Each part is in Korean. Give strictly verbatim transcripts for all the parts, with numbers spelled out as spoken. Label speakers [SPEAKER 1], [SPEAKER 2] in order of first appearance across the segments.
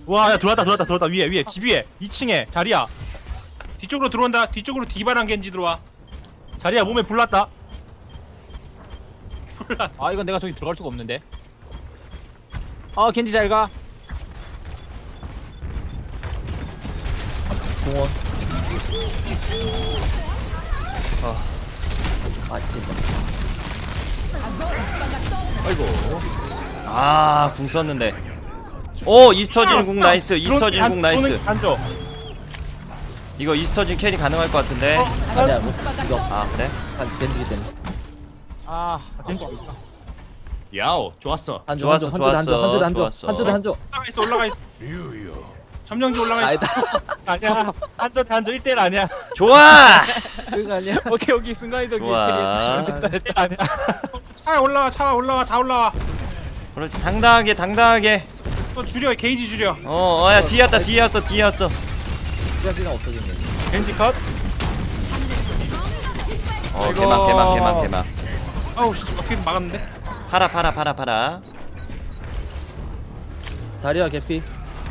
[SPEAKER 1] 와, 야 들어왔다 들어왔다 들어왔다. 위에 위에 집 위에 이 층에 자리야.
[SPEAKER 2] 뒤쪽으로 들어온다. 뒤쪽으로 디바랑 겐지 들어와.
[SPEAKER 1] 자리야 몸에 불났다.
[SPEAKER 2] 불났어.
[SPEAKER 3] 아 이건 내가 저기 들어갈 수가 없는데. 아 겐지 잘가.
[SPEAKER 4] 공원. 아 진짜.
[SPEAKER 5] 아이고.
[SPEAKER 6] 아, 궁 썼는데. 오, 이스터진 궁 나이스. 이스터진 궁 나이스.
[SPEAKER 1] 안줘.
[SPEAKER 6] 이거 이스터진 캐리 가능할 것 같은데.
[SPEAKER 4] 아니야 뭐 이거
[SPEAKER 6] 아, 그래?
[SPEAKER 4] 한 겐지기 때문에.
[SPEAKER 3] 아
[SPEAKER 5] 야오, 좋았어.
[SPEAKER 4] 한조
[SPEAKER 6] 좋았어,
[SPEAKER 4] 한조 한조
[SPEAKER 6] 좋았어,
[SPEAKER 4] 한조 한조
[SPEAKER 6] 좋았어.
[SPEAKER 4] 한조 한조.
[SPEAKER 2] 올라가 있어. 올라가 있어. 점령지 올라가 있어.
[SPEAKER 4] 아니다.
[SPEAKER 1] 아니야. 안줘 안줘 일 대일 아니야.
[SPEAKER 6] 좋아!
[SPEAKER 4] 그거 아니야.
[SPEAKER 3] 오케이 오케이 순간이동
[SPEAKER 6] 좋아.
[SPEAKER 3] 캐리.
[SPEAKER 1] 일 아니야.
[SPEAKER 2] 차에 올라와. 차에 올라와. 다 올라와.
[SPEAKER 6] 그렇지, 당당하게, 당당하게.
[SPEAKER 2] 또 줄여. 게이지 줄여.
[SPEAKER 6] 어, 어, 야, 뒤에 왔다, 뒤에 왔어, 뒤에 왔어.
[SPEAKER 4] 시간이랑 없어진 거.
[SPEAKER 1] 겐지 컷.
[SPEAKER 6] 어, 개막, 개막, 개막, 개막.
[SPEAKER 2] 아우 씨. 어떻게 막았는데?
[SPEAKER 6] 팔아, 팔아, 팔아, 팔아.
[SPEAKER 4] 자리야 개피.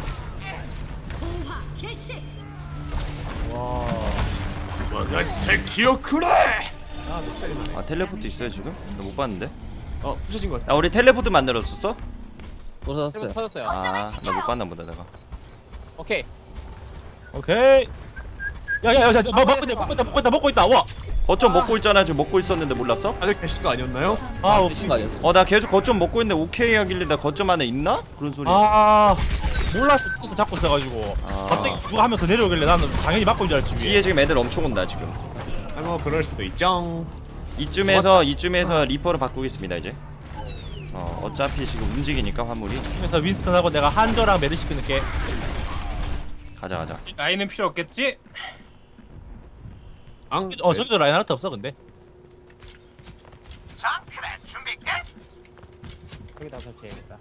[SPEAKER 5] 와나테 기어쿠라. 아, 녹색이 나네.
[SPEAKER 6] 아, 텔레포트 있어요, 지금? 나 못 봤는데.
[SPEAKER 5] 어, 부셔진 것 같아.
[SPEAKER 6] 아, 우리 텔레포트 만들었었어?
[SPEAKER 4] 부서졌어요.
[SPEAKER 3] 터졌어요.
[SPEAKER 6] 아, 나 못 봤나 보다, 내가.
[SPEAKER 3] 오케이.
[SPEAKER 1] 오케이. 야야야, 뭐 먹고 있다 먹고 있다 먹고 있다 먹고 있다. 와.
[SPEAKER 6] 거점 먹고 있잖아, 지금 먹고 있었는데 몰랐어?
[SPEAKER 5] 다들 계신 거 아니었나요?
[SPEAKER 1] 아,
[SPEAKER 4] 미친 거 아니었어?
[SPEAKER 6] 어, 나 계속 거점 먹고 있는데 오케이 하길래 나 거점 안에 있나? 그런 소리.
[SPEAKER 1] 아 몰랐어. 또 잡고 있어가지고
[SPEAKER 6] 아.
[SPEAKER 1] 갑자기 누가 하면 더 내려오길래 나는 당연히 막고 있는 줄 알지.
[SPEAKER 6] 뒤에 지금 애들 엄청 온다, 지금.
[SPEAKER 5] 아, 뭐 그럴 수도 있죠.
[SPEAKER 6] 이쯤에서 이쯤에서 리퍼를 바꾸겠습니다 이제. 어 어차피 지금 움직이니까 화물이.
[SPEAKER 1] 그래서 윈스턴하고 내가 한조랑 메르시 끊을게.
[SPEAKER 6] 가자 가자.
[SPEAKER 2] 라인은 필요 없겠지?
[SPEAKER 5] 앙.
[SPEAKER 1] 어 저기도 라인 하나도 없어 근데.
[SPEAKER 3] 여기다 설치해야겠다.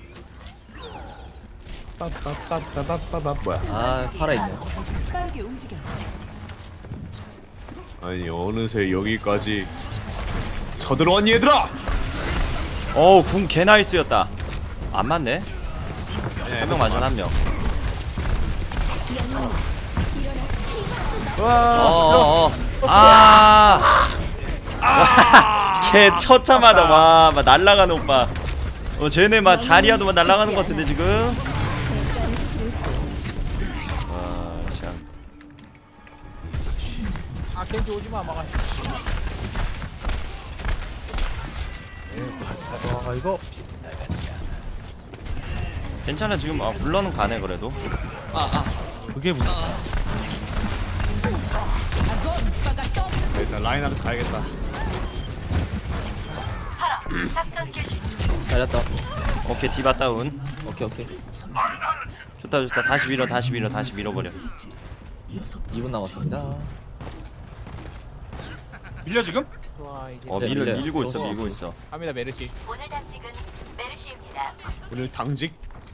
[SPEAKER 5] 빠빠빠빠빠빠 뭐야?
[SPEAKER 4] 아 팔아 있네.
[SPEAKER 7] 빠르게 움직여.
[SPEAKER 5] 아니 어느새 여기까지 쳐들어왔니 얘들아?
[SPEAKER 6] 어우 궁 개나이스였다. 안 맞네. 한 명 맞아 한 명. 어어어. 아. 걔 처참하다. 와, 막 날라가는 오빠. 어 쟤네 막 자리야도 막 날라가는 것 같은데 지금. 와, 참.
[SPEAKER 3] 아 겐지 오지마 막아.
[SPEAKER 1] 와 이거
[SPEAKER 6] 괜찮아 지금. 아 불러는 가네 그래도.
[SPEAKER 1] 그게 무슨?
[SPEAKER 5] 일단 라인 하면서 가야겠다.
[SPEAKER 4] 잘했다.
[SPEAKER 6] 오케이 디바 다운.
[SPEAKER 4] 오케이 오케이.
[SPEAKER 6] 좋다 좋다. 다시 밀어 다시 밀어 다시 밀어버려.
[SPEAKER 4] 이 분 남았습니다.
[SPEAKER 2] 밀려 지금?
[SPEAKER 3] 좋아 이제.
[SPEAKER 6] 어
[SPEAKER 4] 네,
[SPEAKER 6] 밀,
[SPEAKER 4] 밀려요.
[SPEAKER 6] 밀고 있어
[SPEAKER 4] 들어서.
[SPEAKER 6] 밀고 있어.
[SPEAKER 3] 갑니다 메르시.
[SPEAKER 7] 오늘 당직은 메르시입니다.
[SPEAKER 5] 오늘 당직.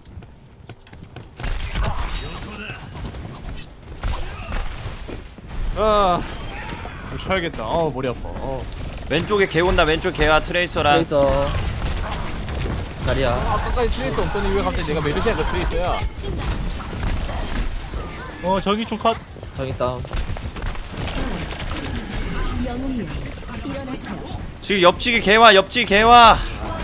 [SPEAKER 5] 아, 좀 쉬어야겠다. 어 머리 아파. 어.
[SPEAKER 6] 왼쪽에 개 온다. 왼쪽 개와 트레이서랑.
[SPEAKER 4] 트레이서. 자리야.
[SPEAKER 3] 아까까지 트레이스 없더니 왜 갑자기 내가 메르시한테 트레이스야?
[SPEAKER 1] 어 저기 좀 컷.
[SPEAKER 4] 저기 다운.
[SPEAKER 7] 영웅이여 일어나세요.
[SPEAKER 6] 지금 옆치기 개와 옆치기 개와.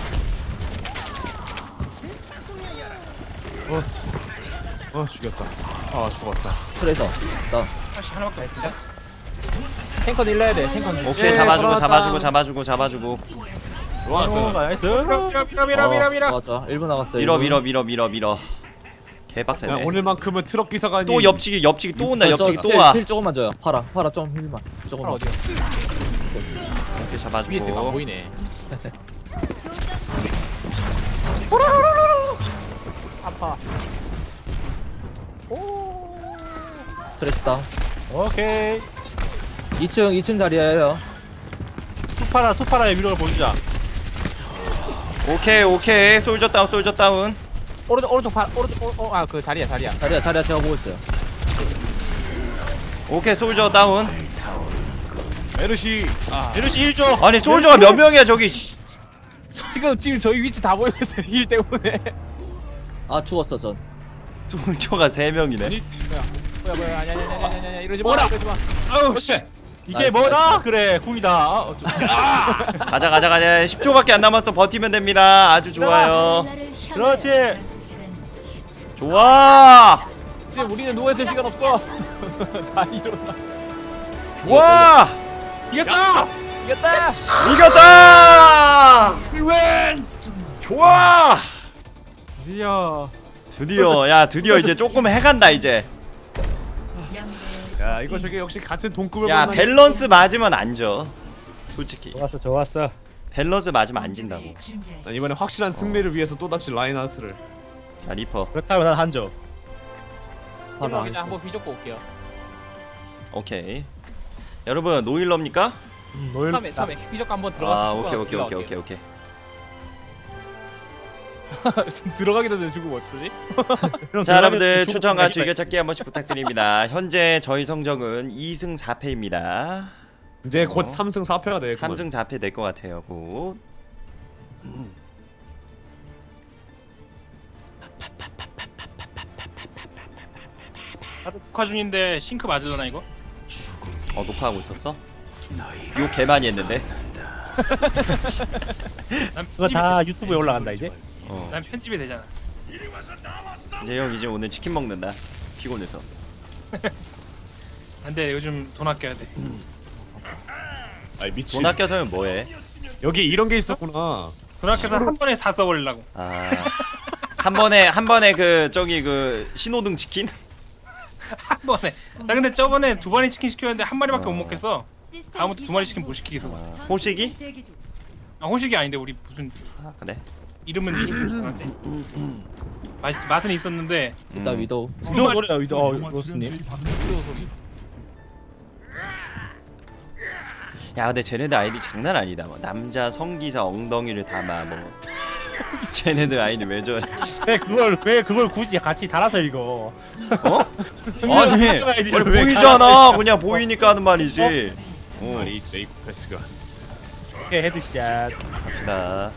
[SPEAKER 5] 어 죽였다. 아 죽었다.
[SPEAKER 4] 트레이서. 다운.
[SPEAKER 2] 다시 하나밖에 없어.
[SPEAKER 3] 탱커 딜러야 돼. 탱커.
[SPEAKER 6] 오케이
[SPEAKER 5] 예,
[SPEAKER 6] 잡아주고
[SPEAKER 5] 돌아왔다.
[SPEAKER 6] 잡아주고 잡아주고 잡아주고.
[SPEAKER 5] 좋았어.
[SPEAKER 1] 어, 나이스.
[SPEAKER 2] 밀어 밀어 밀어 밀어 밀어 밀어.
[SPEAKER 4] 좋아 좋아. 일 분 남았어요.
[SPEAKER 6] 밀어
[SPEAKER 4] 일 분.
[SPEAKER 6] 밀어 밀어 밀어 밀어.
[SPEAKER 5] 야,
[SPEAKER 6] 개빡세네.
[SPEAKER 5] 오늘만큼은 트럭 기사가
[SPEAKER 6] 또 옆치기 옆치기 또 온다.
[SPEAKER 4] 저,
[SPEAKER 6] 옆치기
[SPEAKER 4] 저,
[SPEAKER 6] 또
[SPEAKER 4] 힐,
[SPEAKER 6] 와.
[SPEAKER 4] 힐 조금만 줘요. 팔아. 팔아 좀 힐만.
[SPEAKER 3] 팔
[SPEAKER 4] 조금만.
[SPEAKER 3] 어디야?
[SPEAKER 6] 이렇게
[SPEAKER 3] 위에 지금 안
[SPEAKER 6] 잡아주고.
[SPEAKER 3] 보이네. 아파.
[SPEAKER 4] 트레이스 다운.
[SPEAKER 1] 오케이.
[SPEAKER 4] 이 층 이 층 자리야예요.
[SPEAKER 1] 투파라 투파라의 위력을 보여주자.
[SPEAKER 6] 오케이 오케이. 솔저 다운 솔저 다운.
[SPEAKER 3] 오른쪽 오른쪽 발 오른쪽 아 그 자리야 자리야.
[SPEAKER 4] 자리야 자리야 제가 보고 있어요.
[SPEAKER 6] 오케이 솔저 다운.
[SPEAKER 5] 메르시. 아
[SPEAKER 1] 메르시 일 조.
[SPEAKER 6] 아니 솔저가 몇 명이야 저기. 씨.
[SPEAKER 3] 지금 지금 저희 위치 다 보이고 있어요 힐 때문에.
[SPEAKER 4] 아 죽었어 전.
[SPEAKER 6] 솔저가 세 명이네.
[SPEAKER 3] 뭐야 뭐야 아니 아니 아니 아니 아니 이러지 마 이러지 마.
[SPEAKER 1] 아우
[SPEAKER 5] 그렇지.
[SPEAKER 1] 이게
[SPEAKER 4] 나이스,
[SPEAKER 1] 뭐다?
[SPEAKER 4] 나이스.
[SPEAKER 1] 그래 궁이다. 아, 어쩌-
[SPEAKER 6] 가자 가자 가자. 십 초밖에 안 남았어. 버티면 됩니다. 아주 좋아요.
[SPEAKER 1] 그렇지.
[SPEAKER 6] 좋아.
[SPEAKER 3] 지금 우리는 누워 있을 시간 없어. 다 일어나.
[SPEAKER 6] 좋아.
[SPEAKER 2] 이겼다.
[SPEAKER 3] 이겼다.
[SPEAKER 6] 이겼다. 좋아.
[SPEAKER 1] 드디어.
[SPEAKER 6] 드디어 야 드디어 이제 조금 해간다 이제.
[SPEAKER 5] 야 이거 저게 역시 같은 동급을
[SPEAKER 6] 야
[SPEAKER 5] 만나니-
[SPEAKER 6] 밸런스 맞으면 안 져. 솔직히
[SPEAKER 1] 좋았어 좋았어.
[SPEAKER 6] 밸런스 맞으면 안 진다고.
[SPEAKER 5] 난 이번에 확실한 승리를 위해서 또다시 라인하트를.
[SPEAKER 6] 자 리퍼.
[SPEAKER 1] 그렇다면 난 한조.
[SPEAKER 3] 바로 그냥 한번 비좁고 올게요.
[SPEAKER 6] 오케이. 여러분 노일러입니까?
[SPEAKER 1] 음, 노일.
[SPEAKER 3] 처음에 처음에 비좁고 한번 들어가서
[SPEAKER 6] 아
[SPEAKER 3] 죽어-
[SPEAKER 6] 오케이 오케이 오케이
[SPEAKER 3] 들어갈게요.
[SPEAKER 6] 오케이 오케이.
[SPEAKER 3] 들어가기도 전에 죽으면 어쩌지?
[SPEAKER 1] 그럼
[SPEAKER 6] 자 여러분들
[SPEAKER 1] 죽었으면
[SPEAKER 6] 추천과
[SPEAKER 1] 되겠다.
[SPEAKER 6] 즐겨찾기 한 번씩 부탁드립니다. 현재 저희 성적은 이 승 사 패입니다.
[SPEAKER 5] 이제
[SPEAKER 6] 어.
[SPEAKER 5] 곧 삼 승 사 패가 돼.
[SPEAKER 6] 삼 승 사 패 될 것 같아요. 곧.
[SPEAKER 2] 녹화 중인데 싱크 맞을려나 이거?
[SPEAKER 6] 어 녹화하고 있었어? 욕 개 많이 했는데.
[SPEAKER 2] 난
[SPEAKER 1] 그거
[SPEAKER 2] 편집이
[SPEAKER 1] 다
[SPEAKER 2] 돼.
[SPEAKER 1] 유튜브에 올라간다 이제.
[SPEAKER 6] 어.
[SPEAKER 2] 난 편집이 되잖아.
[SPEAKER 6] 이제 형 이제 오늘 치킨 먹는다. 피곤해서.
[SPEAKER 2] 안돼 요즘 돈 아껴야 돼.
[SPEAKER 5] 아이 미친.
[SPEAKER 6] 돈 아껴서면 뭐해?
[SPEAKER 5] 여기 이런 게 있었구나.
[SPEAKER 2] 돈 아껴서 한 번에 다 써버리려고.
[SPEAKER 6] 아. 한 번에 한 번에 그 저기 그 신호등 치킨?
[SPEAKER 2] 한 번에. 나 근데 저번에 두 마리 치킨 시켰는데 한 마리밖에
[SPEAKER 6] 어.
[SPEAKER 2] 못 먹겠어. 다음부터 두 마리 치킨 못 시키겠어.
[SPEAKER 6] 어. 호식이?
[SPEAKER 2] 아 호식이 아닌데 우리 무슨
[SPEAKER 6] 아, 그래.
[SPEAKER 2] 이름은 이상한데. 맛 맛은 있었는데
[SPEAKER 4] 일단
[SPEAKER 6] 음.
[SPEAKER 4] 위도우.
[SPEAKER 1] 위도 노래야 위도. 어 로스님.
[SPEAKER 3] 비좁 소리.
[SPEAKER 6] 야 근데 쟤네들 아이디 장난 아니다. 뭐. 남자 성기사 엉덩이를 담아 뭐. 쟤네들 아이디 왜 저래?
[SPEAKER 1] 왜 그걸 왜 그걸 굳이 같이 달아서 읽어?
[SPEAKER 6] 어? 아니
[SPEAKER 1] 아이디를
[SPEAKER 6] 아니,
[SPEAKER 1] 왜
[SPEAKER 6] 보이잖아. 그냥 보이니까 하는 말이지. 어.
[SPEAKER 5] 아니 레이크 패스가.
[SPEAKER 1] 오케이 헤드샷.
[SPEAKER 6] 갑시다.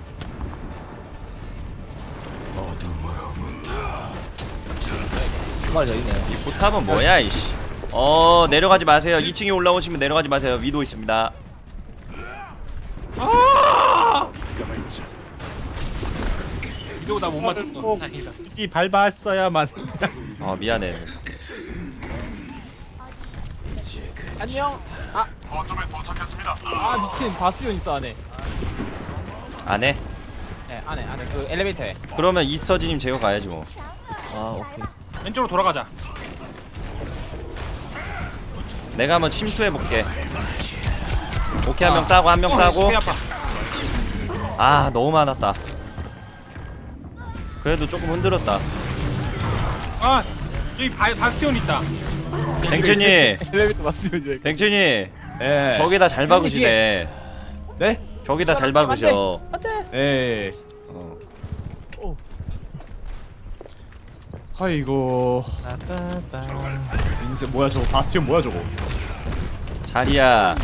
[SPEAKER 4] 한 마리 더 있네요.
[SPEAKER 6] 이 포탑은 뭐야 이씨. 어 내려가지 마세요. 이 층에 올라오시면 내려가지 마세요. 위도 있습니다.
[SPEAKER 2] 이러고 나 못 맞췄어. 다행이다.
[SPEAKER 1] 굳이 밟았어야만.
[SPEAKER 6] 어 미안해.
[SPEAKER 3] 안녕. 아. 아 미친 바스티온 있어 안에.
[SPEAKER 6] 안 해?
[SPEAKER 3] 네 안에 안에 그 엘리베이터에.
[SPEAKER 6] 그러면 이스터지님 제거 가야지 뭐.
[SPEAKER 4] 아 오케이.
[SPEAKER 2] 왼쪽으로 돌아가자.
[SPEAKER 6] 내가 한번 침투해 볼게. 오케이 한 명 따고 한 명 따고.
[SPEAKER 2] 배 아파.
[SPEAKER 6] 아 너무 많았다. 그래도 조금 흔들었다.
[SPEAKER 2] 아 저기 바, 바스티온 있다.
[SPEAKER 6] 댕춘이
[SPEAKER 3] 엘리베이터 바스티온이.
[SPEAKER 6] 댕춘이
[SPEAKER 5] 예.
[SPEAKER 6] 벽에다 잘 박으시네.
[SPEAKER 5] 네?
[SPEAKER 6] 벽에다 잘 박으셔.
[SPEAKER 5] 예.
[SPEAKER 6] 어.
[SPEAKER 5] 아이고. 인생 뭐야 저거 바스티온 뭐야 저거.
[SPEAKER 6] 자리야.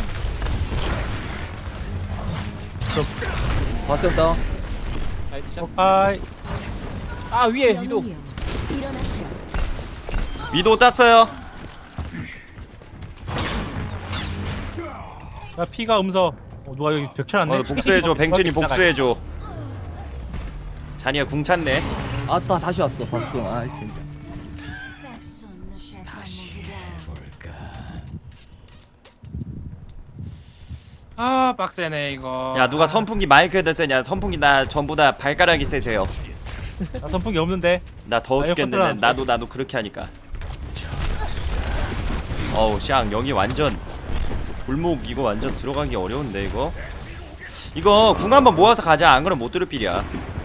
[SPEAKER 4] 바스티온 다운.
[SPEAKER 3] 나이스 샷.
[SPEAKER 1] 아이.
[SPEAKER 3] 아 위에 위도.
[SPEAKER 7] 일어나세요.
[SPEAKER 6] 위도 땄어요.
[SPEAKER 1] 나 피가 음서. 어, 누가 여기 벽쳐놨네.
[SPEAKER 6] 어, 복수해줘. 뱅춘이 복수해줘. 자리야 궁 찼네.
[SPEAKER 4] 아따 다시 왔어 바스티온. 아 진짜.
[SPEAKER 2] 아 빡세네 이거.
[SPEAKER 6] 야 누가 선풍기 마이크에다 쓰냐. 선풍기 나 전부 다 발가락이 세세요.
[SPEAKER 1] 나 선풍기 없는데.
[SPEAKER 6] 나 더워
[SPEAKER 1] 아,
[SPEAKER 6] 죽겠는데
[SPEAKER 1] 에어컨
[SPEAKER 6] 나도 나도 그렇게 하니까. 어우 샹 여기 완전 골목 이거 완전 들어가기 어려운데 이거. 이거 궁 한번 모아서 가자. 안 그러면 못 들을 필이야.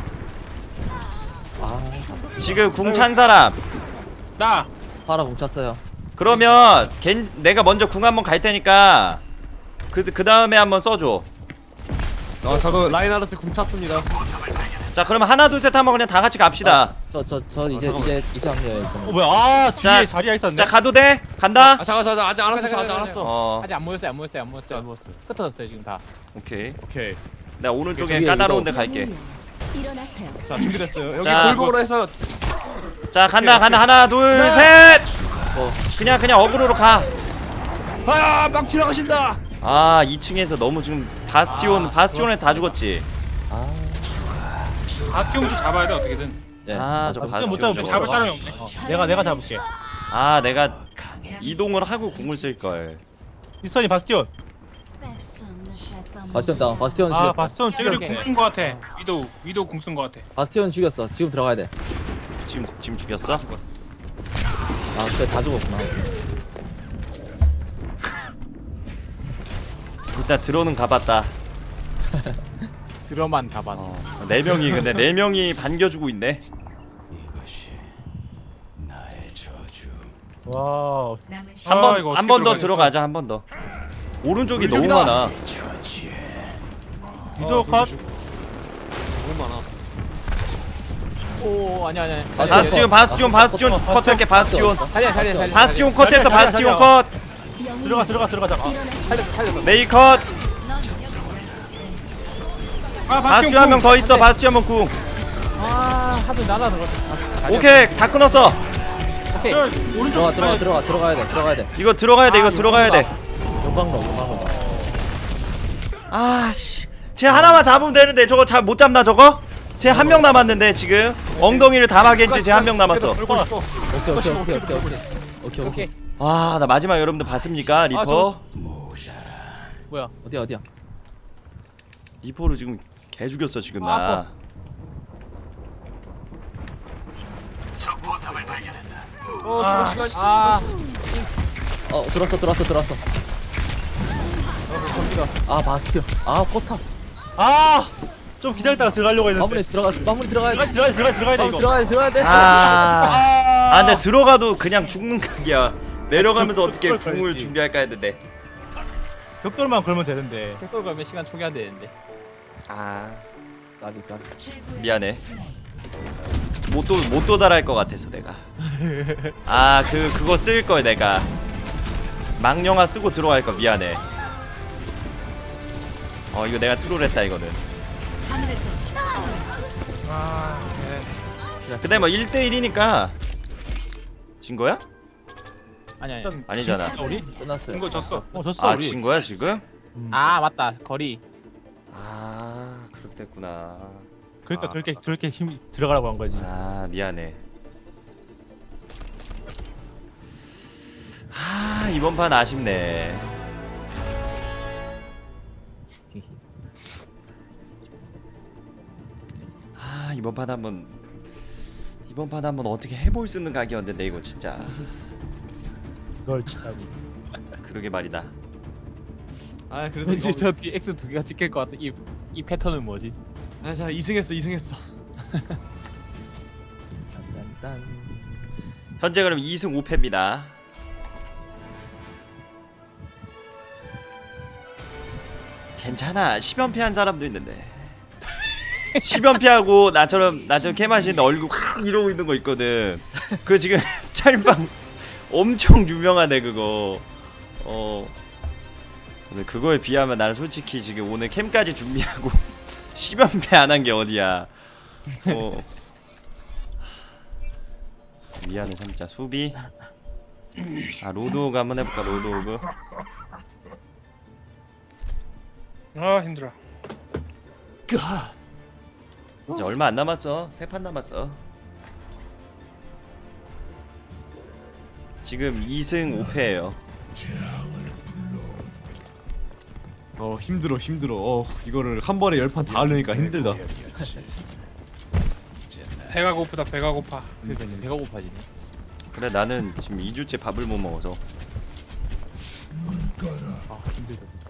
[SPEAKER 4] 아
[SPEAKER 6] 지금 궁 찬 사람.
[SPEAKER 2] 나
[SPEAKER 4] 파라 뭉쳤어요.
[SPEAKER 6] 그러면 겐 내가 먼저 궁 한번 갈 테니까 그 그 다음에 한번 써줘.
[SPEAKER 5] 어 저도 라인하르트 궁 찼습니다.
[SPEAKER 6] 자 그러면 하나 둘 셋 하면 그냥 다 같이 갑시다.
[SPEAKER 4] 저 저 저 이제
[SPEAKER 5] 잠깐만.
[SPEAKER 4] 이제 이제 합류해요
[SPEAKER 1] 어
[SPEAKER 4] 저는.
[SPEAKER 1] 뭐야? 아 뒤에
[SPEAKER 6] 자,
[SPEAKER 1] 자리야 있었네.
[SPEAKER 6] 자 가도 돼? 간다.
[SPEAKER 5] 아 잠깐 잠깐 아직 안 왔어 아직 안 왔어.
[SPEAKER 6] 어
[SPEAKER 3] 아직 안 모였어요 안 모였어요 안
[SPEAKER 5] 진짜
[SPEAKER 3] 모였어요.
[SPEAKER 5] 안 먹었어.
[SPEAKER 3] 흩어졌어요 지금 다.
[SPEAKER 6] 오케이.
[SPEAKER 5] 오케이.
[SPEAKER 6] 나 오른쪽에
[SPEAKER 4] 저기
[SPEAKER 6] 까다로운 데
[SPEAKER 4] 이거.
[SPEAKER 6] 갈게.
[SPEAKER 7] 일어나세요.
[SPEAKER 5] 자 준비됐어요. 여기
[SPEAKER 6] 자,
[SPEAKER 5] 골목으로 해서
[SPEAKER 6] 자 간다 간다 하나 둘 셋.
[SPEAKER 4] 어.
[SPEAKER 6] 그냥 그냥 어그로로 가.
[SPEAKER 5] 아, 막 지나가신다.
[SPEAKER 6] 아 이 층에서 너무 지금 바스티온 바스티온에 다 죽었지.
[SPEAKER 4] 아.
[SPEAKER 2] 바티온도 잡아야 돼 어떻게든.
[SPEAKER 4] 네.
[SPEAKER 6] 아, 저
[SPEAKER 4] 바스티온.
[SPEAKER 1] 못 잡을
[SPEAKER 6] 바스티온
[SPEAKER 2] 잡을
[SPEAKER 6] 저거.
[SPEAKER 2] 사람이 없네.
[SPEAKER 1] 어, 내가 내가 잡을게.
[SPEAKER 6] 아 내가 이동을 하고 궁을 쓸걸.
[SPEAKER 1] 미스터니 바스티온.
[SPEAKER 4] 바스티온 다운. 바스티온
[SPEAKER 1] 아
[SPEAKER 4] 죽였어.
[SPEAKER 1] 바스티온
[SPEAKER 2] 지금
[SPEAKER 1] 죽였네.
[SPEAKER 2] 궁쓴 거 같아. 위도 위도 궁쓴 거 같아.
[SPEAKER 4] 바스티온 죽였어. 지금 들어가야 돼.
[SPEAKER 6] 지금 지금 죽였어?
[SPEAKER 5] 죽었어.
[SPEAKER 4] 아 그래 다 죽었구나.
[SPEAKER 6] 일단 들어는 가봤다.
[SPEAKER 3] 들어만 가봤.
[SPEAKER 6] 어, 네 명이 근데 네 명이 반겨주고 있네.
[SPEAKER 1] 와.
[SPEAKER 7] 남은 시
[SPEAKER 6] 한
[SPEAKER 2] 아,
[SPEAKER 6] 번
[SPEAKER 2] 이거
[SPEAKER 6] 한
[SPEAKER 2] 어떻게
[SPEAKER 6] 번 더
[SPEAKER 2] 들어가냐.
[SPEAKER 6] 들어가자 한 번 더. 오른쪽이 너무
[SPEAKER 5] 물력이다.
[SPEAKER 6] 많아.
[SPEAKER 1] 위도 컷.
[SPEAKER 5] 너무 많아.
[SPEAKER 3] 오 아니 아니 아니.
[SPEAKER 4] 아,
[SPEAKER 6] 바스티온 바스티온 바스티온 컷할게 바스티온.
[SPEAKER 3] 살려 살려 살려.
[SPEAKER 6] 바스티온 컷했어
[SPEAKER 1] 살려, 살려,
[SPEAKER 6] 바스티온
[SPEAKER 1] 살려.
[SPEAKER 6] 컷.
[SPEAKER 1] 들어가 들어가 들어가자. 아,
[SPEAKER 3] 살렸어 살렸어.
[SPEAKER 6] 메이 컷.
[SPEAKER 2] 아
[SPEAKER 6] 바스티온 한 명 더 있어 바스티온 한 명 궁.
[SPEAKER 3] 아 하도 날아 들어갔어.
[SPEAKER 6] 오케이 다 끊었어.
[SPEAKER 3] 오케이.
[SPEAKER 2] 오른쪽
[SPEAKER 4] 들어가 들어가 들어가 들어가야 돼. 들어가야 돼.
[SPEAKER 6] 이거 들어가야 돼 이거 들어가야 돼.
[SPEAKER 4] 용광로 용광로.
[SPEAKER 6] 아씨 쟤 하나만 잡으면 되는데 저거 잘 못 잡나 저거? 쟤 한 명 남았는데 지금 엉덩이를 다 막겠지 쟤 한 명 남았어.
[SPEAKER 5] 걸고 있어.
[SPEAKER 4] 오케이 오케이 오케이 오케이 오케이. 오케이 오케이.
[SPEAKER 3] 오케이.
[SPEAKER 6] 와 나 마지막 여러분들 봤습니까 리퍼?
[SPEAKER 3] 저- 뭐야?
[SPEAKER 4] 어디야 어디야?
[SPEAKER 6] 리퍼로 지금 개 죽였어 지금
[SPEAKER 3] 아,
[SPEAKER 6] 나.
[SPEAKER 5] 어,
[SPEAKER 2] 아,
[SPEAKER 5] 시간 시간
[SPEAKER 3] 아.
[SPEAKER 4] 어 들었어 들었어 들었어. 아 바스티온. 아 포탑.
[SPEAKER 1] 아, 좀 기다렸다가 들어가려고 했는데.
[SPEAKER 4] 마무리 들어가 마무리 들어가야 돼.
[SPEAKER 1] 들어가 들어가 들어가 들어가야 돼
[SPEAKER 4] 마무리
[SPEAKER 1] 이거.
[SPEAKER 4] 들어가야 돼 들어가야 돼.
[SPEAKER 6] 아, 아 근데 들어가도 그냥 죽는 각이야. 내려가면서 어떻게
[SPEAKER 1] 그걸
[SPEAKER 6] 궁을
[SPEAKER 1] 걸지.
[SPEAKER 6] 준비할까 했는데.
[SPEAKER 1] 벽돌만 걸면 되는데.
[SPEAKER 3] 택돌 걸면 시간 초기화 되는데.
[SPEAKER 6] 아
[SPEAKER 4] 까비 까비.
[SPEAKER 6] 미안해. 못도 못 도달할 것 같아서 내가. 아 그 그거 쓸 걸 내가. 망령아 쓰고 들어갈 거 미안해. 어 이거 내가 트롤했다 이거는.
[SPEAKER 7] 하늘에서
[SPEAKER 2] 아, 네.
[SPEAKER 6] 근데 뭐 일 대 일이니까 진 거야?
[SPEAKER 3] 아니 아니.
[SPEAKER 1] 일단
[SPEAKER 6] 아니잖아.
[SPEAKER 1] 우리?
[SPEAKER 4] 끝났어요.
[SPEAKER 2] 이거 졌어.
[SPEAKER 1] 어 졌어
[SPEAKER 6] 아
[SPEAKER 1] 우리.
[SPEAKER 6] 진 거야 지금?
[SPEAKER 3] 아 맞다 거리.
[SPEAKER 6] 아 그렇게 됐구나.
[SPEAKER 1] 그러니까
[SPEAKER 6] 아.
[SPEAKER 1] 그렇게 그렇게 힘 들어가라고 한 거지.
[SPEAKER 6] 아 미안해. 아 이번 판 아쉽네. 아 이번 판 한번 이번 판 한번 어떻게 해볼 수 있는 각이었는데 이거 진짜.
[SPEAKER 1] 그걸 치다고.
[SPEAKER 6] 그러게 말이다.
[SPEAKER 5] 아, 그래도
[SPEAKER 3] 왠지
[SPEAKER 5] 이거-
[SPEAKER 3] 저 뒤에 X 두 개가 찍힐 것 같아. 이 이 패턴은 뭐지?
[SPEAKER 5] 아, 자, 이승했어. 이승했어.
[SPEAKER 4] 딴딴.
[SPEAKER 6] 현재 그럼 이 승 오 패입니다. 괜찮아. 십 연패한 사람도 있는데. 십 연패하고 나처럼 나처럼 캐마시는데 얼굴 확 이러고 있는 거 있거든. 그 지금 짤방 엄청 유명하네 그거. 어. 근데 그거에 비하면 나는 솔직히 지금 오늘 캠까지 준비하고 십 연패 안 한 게 어디야. 어. 미안해 삼자 수비. 아 로드오그 한번 해볼까 로드오그.
[SPEAKER 2] 아 힘들어.
[SPEAKER 6] 이제 얼마 안 남았어. 세 판 남았어. 지금 이 승 오 패예요.
[SPEAKER 5] 어, 힘들어. 힘들어. 어, 이거를 한 번에 열 판 다 하려니까 힘들다.
[SPEAKER 2] 배가 고프다. 배가 고파.
[SPEAKER 3] 그러니까 배가 고파지네.
[SPEAKER 6] 그래 나는 지금 이 주째 밥을 못 먹어서.
[SPEAKER 3] 아 힘들다 진짜.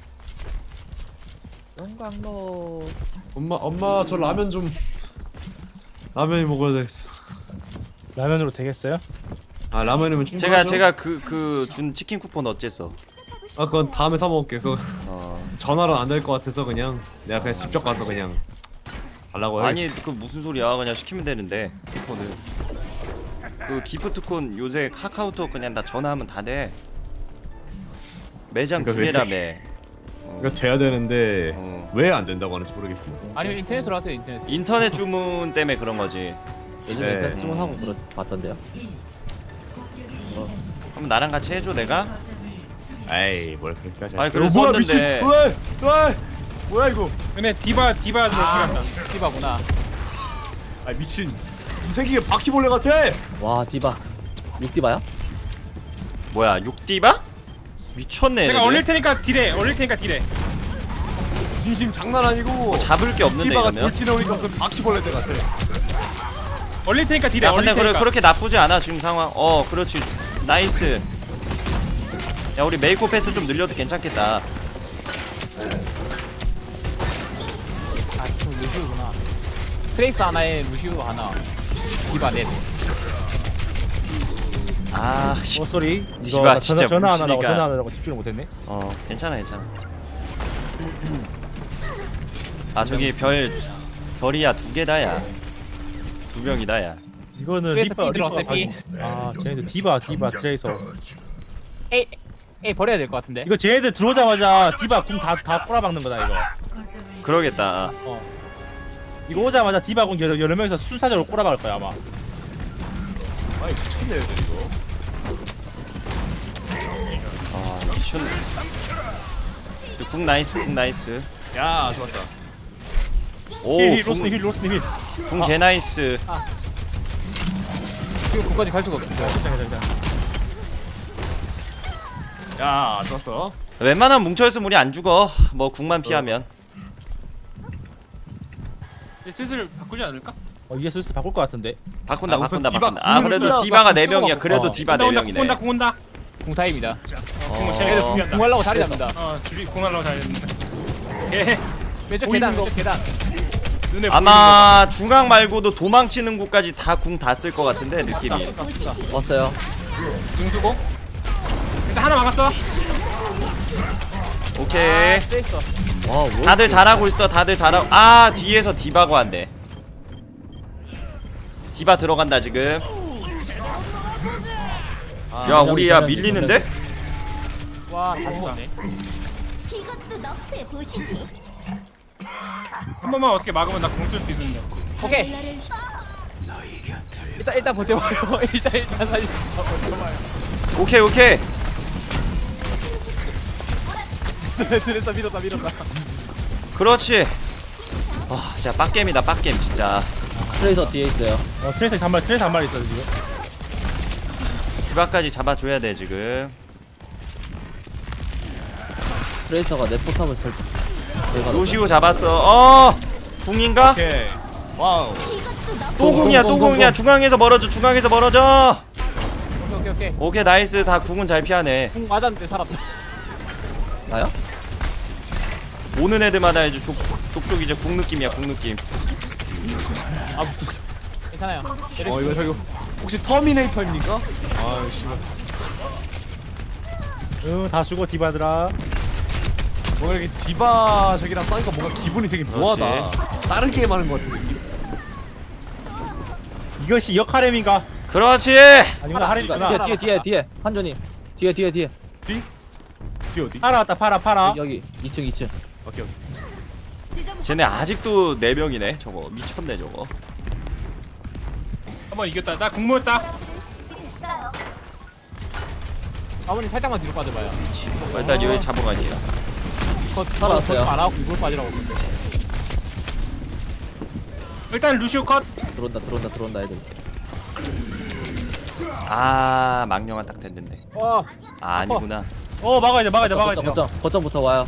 [SPEAKER 4] 용광로.
[SPEAKER 5] 엄마, 엄마, 저 라면 좀. 라면이 먹어야 되겠어.
[SPEAKER 1] 라면으로 되겠어요?
[SPEAKER 5] 아, 라면이면 충분하죠?
[SPEAKER 6] 제가 제가 그 그 준 치킨 쿠폰 어째서.
[SPEAKER 5] 아, 그건 다음에 사 먹을게. 그거
[SPEAKER 6] 어.
[SPEAKER 5] 전화로 안 될 것 같아서 그냥 내가 그냥 직접 가서 그냥 달라고
[SPEAKER 6] 아니
[SPEAKER 5] 해야겠어.
[SPEAKER 6] 그 무슨 소리야. 그냥 시키면 되는데 쿠폰을. 그 기프트콘 요새 카카오톡 그냥 다 전화하면 다 돼. 매장 두
[SPEAKER 5] 그러니까 왜
[SPEAKER 6] 개라며.
[SPEAKER 5] 그러니까 돼야 되는데
[SPEAKER 6] 어.
[SPEAKER 5] 왜 안 된다고 하는지 모르겠고.
[SPEAKER 3] 아니면 인터넷으로 하세요 인터넷.
[SPEAKER 6] 인터넷 주문 때문에 그런 거지.
[SPEAKER 4] 예전에
[SPEAKER 6] 네.
[SPEAKER 4] 네. 주문하고 그렇 봤던데요.
[SPEAKER 6] 그럼 나랑 같이 해줘 내가.
[SPEAKER 5] 에이 뭘 그렇게까지.
[SPEAKER 6] 아니,
[SPEAKER 5] 어,
[SPEAKER 6] 그래서
[SPEAKER 5] 뭐야
[SPEAKER 6] 썼는데.
[SPEAKER 5] 미친. 왜? 왜? 뭐야 이거?
[SPEAKER 2] 근데 디바 디바 들어간다.
[SPEAKER 3] 디바구나.
[SPEAKER 5] 아 미친. 무슨 생기게 바퀴벌레 같아.
[SPEAKER 4] 와 디바. 육 디바야?
[SPEAKER 6] 뭐야 육디바? 미쳤네.
[SPEAKER 2] 내가
[SPEAKER 6] 얘네들.
[SPEAKER 2] 올릴 테니까 딜해. 올릴 테니까 딜해.
[SPEAKER 5] 진심 장난 아니고.
[SPEAKER 6] 잡을 게 없는데
[SPEAKER 5] 디바가
[SPEAKER 6] 이거는.
[SPEAKER 5] 돌진해 오니까 무슨 바퀴벌레 때 같아.
[SPEAKER 2] 올릴 테니까 딜해.
[SPEAKER 6] 야
[SPEAKER 2] 올릴
[SPEAKER 6] 근데 그래,
[SPEAKER 2] 테니까.
[SPEAKER 6] 그렇게 나쁘지 않아 지금 상황. 어 그렇지. 나이스. 야 우리 메이코 패스 좀 늘려도 괜찮겠다.
[SPEAKER 3] 아좀 루시우구나. 트레이스 하나에 루시우 하나. 디바 넷.
[SPEAKER 6] 아 씨.
[SPEAKER 1] 어 쏘리.
[SPEAKER 6] 디바
[SPEAKER 1] 이거 나
[SPEAKER 6] 진짜
[SPEAKER 1] 전화 전화 안 하다고
[SPEAKER 6] 뭉치니까.
[SPEAKER 1] 전화 안 하다고 집중을 못했네.
[SPEAKER 6] 어 괜찮아 괜찮아. 아 저기 별 별이야 두 개다야. 두 명이다야.
[SPEAKER 1] 이거는
[SPEAKER 3] 그래서
[SPEAKER 1] 리퍼
[SPEAKER 3] 삐 들어왔어요,
[SPEAKER 1] 리퍼가
[SPEAKER 3] 삐.
[SPEAKER 1] 가지고. 아 쟤네들 디바 디바 트레이서.
[SPEAKER 3] 에이 에이 버려야 될 것 같은데.
[SPEAKER 1] 이거 쟤네들 들어오자마자 디바 궁 다 다 꼬라박는 거다 이거.
[SPEAKER 6] 그러겠다.
[SPEAKER 1] 어. 이거 오자마자 디바 궁 여러, 여러 명이서 순차적으로 꼬라박을 거야 아마.
[SPEAKER 5] 아이 미쳤네 애들 이거.
[SPEAKER 6] 아 미션. 궁 나이스 궁 나이스.
[SPEAKER 5] 야 좋았다.
[SPEAKER 1] 힐, 힐 로스님
[SPEAKER 6] 오궁
[SPEAKER 1] 힐 로스님 힐.
[SPEAKER 6] 궁 개 나이스.
[SPEAKER 3] 지금 거기까지 갈 수가 없어.
[SPEAKER 1] 괜찮아 괜찮아.
[SPEAKER 5] 야 좋았어.
[SPEAKER 6] 웬만하면 뭉쳐있으면 우리 안 죽어. 뭐 궁만 피하면.
[SPEAKER 2] 이제 슬슬 바꾸지 않을까?
[SPEAKER 1] 어 이제 슬슬 바꿀 것 같은데.
[SPEAKER 6] 바꾼다
[SPEAKER 5] 아, 우선
[SPEAKER 6] 바꾼다
[SPEAKER 5] 디바
[SPEAKER 6] 바꾼다. 아
[SPEAKER 5] 궁을
[SPEAKER 6] 그래도
[SPEAKER 5] 쓰나?
[SPEAKER 6] 디바가 네
[SPEAKER 3] 쓰고
[SPEAKER 6] 명이야.
[SPEAKER 3] 바꿔.
[SPEAKER 6] 그래도
[SPEAKER 3] 어.
[SPEAKER 6] 디바 네
[SPEAKER 2] 온다
[SPEAKER 6] 명이네.
[SPEAKER 2] 온다 궁 온다.
[SPEAKER 3] 궁타입니다.
[SPEAKER 2] 궁
[SPEAKER 6] 어.
[SPEAKER 2] 쟤네들 궁이었다.
[SPEAKER 3] 궁하려고 자리 잡는다.
[SPEAKER 2] 어 둘이 궁하려고 잘했는데. 예.
[SPEAKER 3] 왼쪽
[SPEAKER 2] 보이는
[SPEAKER 3] 계단
[SPEAKER 2] 거.
[SPEAKER 3] 왼쪽 계단.
[SPEAKER 2] 눈에
[SPEAKER 6] 아마 중앙 말고도 도망치는 곳까지 다 궁 다 쓸 것 같은데 느낌이.
[SPEAKER 4] 왔어요.
[SPEAKER 2] 융수고. 일단 하나 막았어.
[SPEAKER 6] 오케이.
[SPEAKER 3] 트레이스.
[SPEAKER 4] 와 뭐?
[SPEAKER 6] 다들 잘하고 있어. 다들 잘하고. 아 뒤에서 디바고 한대. 디바 들어간다 지금.
[SPEAKER 5] 아,
[SPEAKER 6] 야 우리야 밀리는데?
[SPEAKER 3] 와다 죽었네.
[SPEAKER 7] 이것도 너프에 보시지.
[SPEAKER 2] 한 번만 어떻게 막으면 나 궁 쓸 수 있는데.
[SPEAKER 3] 오케이.
[SPEAKER 7] 나를
[SPEAKER 3] 일단 일단 버텨봐요. 일단 일단 살려서 버텨봐요.
[SPEAKER 6] 오케이 오케이.
[SPEAKER 3] 트레이스 밀었다 밀었다.
[SPEAKER 6] 그렇지. 아 진짜 빡겜이다 빡겜 진짜.
[SPEAKER 4] 트레이서 뒤에 있어요.
[SPEAKER 1] 어 트레이서 한 마리 트레이서 한 마리 있어 지금.
[SPEAKER 6] 디바까지 잡아줘야 돼 지금.
[SPEAKER 4] 트레이서가 내 포탑을 설치. 제가
[SPEAKER 6] 루시우 잡았어. 어 궁인가?
[SPEAKER 5] 오케이. 와우.
[SPEAKER 6] 또 궁이야 또 궁이야. 중앙에서 멀어져 중앙에서 멀어져.
[SPEAKER 3] 오케이 오케이 오케이.
[SPEAKER 6] 오케이 나이스. 다 궁은 잘 피하네.
[SPEAKER 3] 궁 맞았는데 살았다.
[SPEAKER 4] 나요?
[SPEAKER 6] 오는 애들마다 이제 족, 족족 이제 궁 느낌이야 궁 느낌.
[SPEAKER 5] 아 무슨.
[SPEAKER 3] 괜찮아요.
[SPEAKER 5] 어 이거 저기 혹시 터미네이터입니까? 아 씨.
[SPEAKER 1] 응다 죽어 디바들아.
[SPEAKER 5] 뭔가 이렇게 디바 저기랑 싸니까 뭔가 기분이 되게 묘하다. 다른 게임 하는 것 같은 느낌.
[SPEAKER 1] 이것이 역할렘인가?
[SPEAKER 6] 그렇지.
[SPEAKER 1] 아니구나
[SPEAKER 4] 뒤에
[SPEAKER 1] 할렘이구나.
[SPEAKER 4] 뒤에 뒤에 뒤에 한조님. 뒤에 뒤에 뒤에.
[SPEAKER 5] 뒤? 뒤 어디?
[SPEAKER 1] 파라 왔다 파라 파라.
[SPEAKER 4] 여기, 여기 이 층 이 층.
[SPEAKER 5] 오케이 오케이.
[SPEAKER 6] 쟤네 아직도 네 명이네. 저거 미쳤네 저거.
[SPEAKER 2] 한 번 이겼다. 나 궁 모였다.
[SPEAKER 3] 아버님 살짝만 뒤로 빠져봐요.
[SPEAKER 6] 어, 일단 여기 잡아가기야.
[SPEAKER 3] 거
[SPEAKER 4] 살아왔어요.
[SPEAKER 3] 안 하고 이걸 빠지라고 근데.
[SPEAKER 2] 일단 루시오 컷.
[SPEAKER 4] 들어온다 들어온다 들어온다 애들.
[SPEAKER 6] 아 망령아 딱 됐는데.
[SPEAKER 3] 와.
[SPEAKER 6] 아 아니구나.
[SPEAKER 1] 어 막아야 돼 막아야 돼 막아야 돼.
[SPEAKER 4] 거점 거점 거점부터 와요.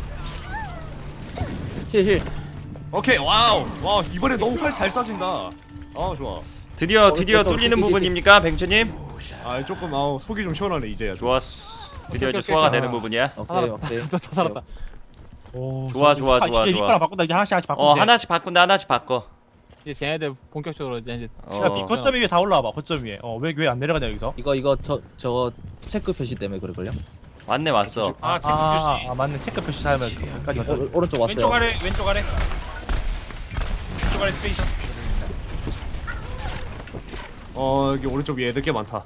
[SPEAKER 4] 힐 힐.
[SPEAKER 5] 오케이 와우. 와 이번에 너무 활 잘 쏴진다. 아 좋아.
[SPEAKER 6] 드디어 드디어
[SPEAKER 4] 어,
[SPEAKER 6] 뚫리는
[SPEAKER 4] 어,
[SPEAKER 6] 부분입니까 뱅크님?
[SPEAKER 5] 아 조금 아우 속이 좀 시원하네 이제야.
[SPEAKER 6] 좋았어. 드디어
[SPEAKER 3] 오케이,
[SPEAKER 6] 이제
[SPEAKER 3] 오케이,
[SPEAKER 6] 소화가
[SPEAKER 3] 오케이.
[SPEAKER 6] 되는 부분이야.
[SPEAKER 4] 오케이
[SPEAKER 3] 살았다.
[SPEAKER 4] 오케이.
[SPEAKER 3] 다 살았다.
[SPEAKER 1] 오,
[SPEAKER 6] 좋아,
[SPEAKER 1] 저-
[SPEAKER 6] 좋아,
[SPEAKER 1] 아,
[SPEAKER 6] 좋아,
[SPEAKER 1] 이제
[SPEAKER 6] 좋아.
[SPEAKER 1] 리퍼랑 바꾼다 이제 하나씩 하나씩 바꾼다.
[SPEAKER 6] 어 하나씩 바꾼다 하나씩 바꿔.
[SPEAKER 3] 이제 쟤네들 본격적으로 이제
[SPEAKER 1] 야,
[SPEAKER 6] 어.
[SPEAKER 1] 비 거점 위에 다 올라와봐. 거점 위에. 어, 왜 왜 안 내려가냐 여기서?
[SPEAKER 4] 이거 이거 저 저거 체크 표시 때문에 그럴걸요?
[SPEAKER 6] 왔네 왔어.
[SPEAKER 2] 아 체크
[SPEAKER 1] 아,
[SPEAKER 2] 표시.
[SPEAKER 1] 아 맞네. 체크 표시 사면 여기까지
[SPEAKER 4] 오,
[SPEAKER 1] 가자.
[SPEAKER 4] 오른쪽 왔어요.
[SPEAKER 2] 왼쪽 아래 왼쪽 아래. 왼쪽 아래 스페이서.
[SPEAKER 5] 어 여기 오른쪽 위에 애들 꽤 많다.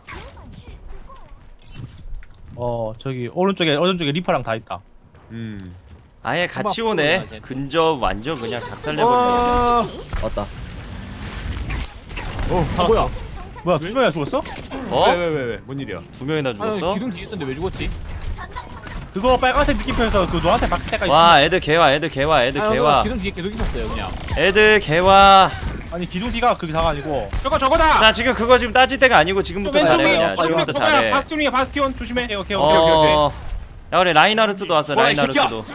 [SPEAKER 1] 어, 저기 오른쪽에 오른쪽에 리퍼랑 다 있다.
[SPEAKER 5] 음.
[SPEAKER 6] 아예 같이
[SPEAKER 3] 한번
[SPEAKER 6] 오네.
[SPEAKER 3] 보여줘야지.
[SPEAKER 6] 근접 완전 그냥 작살내버리네.
[SPEAKER 5] 와.
[SPEAKER 4] 왔다.
[SPEAKER 5] 어 뭐야?
[SPEAKER 1] 뭐야 두 명이나 죽었어?
[SPEAKER 6] 어?
[SPEAKER 5] 왜 왜 왜 왜? 뭔 일이야?
[SPEAKER 6] 두 명이나 죽었어?
[SPEAKER 3] 아, 기둥 뒤에 있었는데 왜 죽었지?
[SPEAKER 1] 그거 빨간색 느낌표에서 그 노란색 바뀔 때가
[SPEAKER 6] 와 애들 개와 애들 개와 애들
[SPEAKER 3] 아,
[SPEAKER 6] 개와
[SPEAKER 3] 기둥 뒤에 계속 있었어요 그냥.
[SPEAKER 6] 애들 개와.
[SPEAKER 1] 있어. 아니 기둥 뒤가 그게 다가 아니고.
[SPEAKER 2] 저거 저거다.
[SPEAKER 6] 자 지금 그거 지금 따질 때가 아니고 지금부터
[SPEAKER 2] 왼쪽
[SPEAKER 6] 잘해
[SPEAKER 2] 위에
[SPEAKER 6] 그냥
[SPEAKER 2] 어,
[SPEAKER 6] 지금부터
[SPEAKER 2] 저거야.
[SPEAKER 6] 잘해.
[SPEAKER 2] 바스티온이야 바스티온 조심해.
[SPEAKER 1] 오케이 오케이 오케이 오케이. 오케이.
[SPEAKER 6] 어. 야 그래 라인하르트도 왔어
[SPEAKER 5] 뭐야, 이 새끼야!
[SPEAKER 6] 라인하르트도.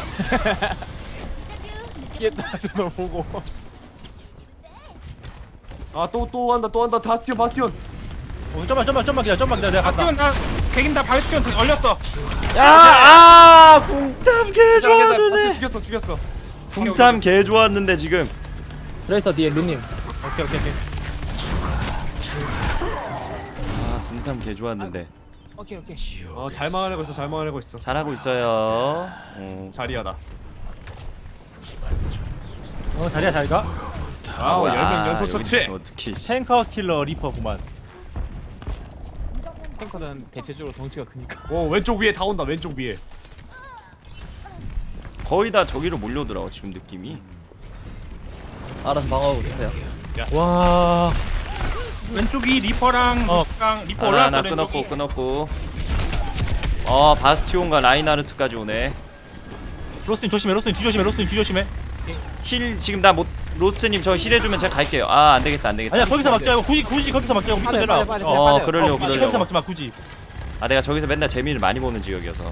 [SPEAKER 3] 피했다 저거 보고.
[SPEAKER 5] 아또 또 한다 또 한다 바스티온 바스티온.
[SPEAKER 1] 어, 좀만 좀만 좀만 기다려 좀만 기다려 내가 간다.
[SPEAKER 2] 바스티온 다 개긴다. 바스티온 얼렸어.
[SPEAKER 6] 야아 궁탐 개
[SPEAKER 5] 괜찮아 괜찮아. 바스티온
[SPEAKER 6] 좋았는데.
[SPEAKER 5] 죽였어 죽였어.
[SPEAKER 6] 궁탐 개 좋았는데 지금.
[SPEAKER 4] 트레이서 뒤에 룬님.
[SPEAKER 1] 오케이 오케이 오케이.
[SPEAKER 6] 아 궁탐 개 좋았는데.
[SPEAKER 3] 오케이 오케이.
[SPEAKER 5] 어잘 막아내고 있어 잘 막아내고 있어.
[SPEAKER 6] 잘하고 있어요. 어.
[SPEAKER 5] 자리야다.
[SPEAKER 1] 어 자리야 잘 가.
[SPEAKER 5] 아우 열 명 연속
[SPEAKER 6] 여기
[SPEAKER 5] 처치.
[SPEAKER 6] 어떻게?
[SPEAKER 1] 탱커 킬러 리퍼구만.
[SPEAKER 3] 탱커는 대체적으로 덩치가 크니까.
[SPEAKER 5] 오 왼쪽 위에 다 온다 왼쪽 위에.
[SPEAKER 6] 거의 다 저기로 몰려들어 지금 느낌이.
[SPEAKER 4] 알아서 방어하고 있어요.
[SPEAKER 1] 와.
[SPEAKER 2] 왼쪽이 리퍼랑
[SPEAKER 1] 어.
[SPEAKER 2] 루스랑 리퍼
[SPEAKER 6] 하나
[SPEAKER 2] 올라왔어.
[SPEAKER 6] 하나 끊었고 끊었고. 어 바스티온과 라인하르트까지 오네.
[SPEAKER 1] 로스님 조심해 로스님 뒤조심해 로스님 뒤조심해.
[SPEAKER 6] 힐 지금 나 못 로스트님 저 힐 해주면 제가 갈게요. 아 안되겠다 안되겠다.
[SPEAKER 1] 아니야 거기서 막지 말고 굳이 굳이 거기서 막지 말고 밑으로
[SPEAKER 3] 빠져,
[SPEAKER 1] 내려와.
[SPEAKER 3] 빠져, 빠져.
[SPEAKER 6] 어
[SPEAKER 3] 빠져요.
[SPEAKER 6] 그러려고
[SPEAKER 1] 굳이 거기서
[SPEAKER 6] 그러려고.
[SPEAKER 1] 막지 마 굳이.
[SPEAKER 6] 아 내가 저기서 맨날 재미를 많이 보는 지역이어서.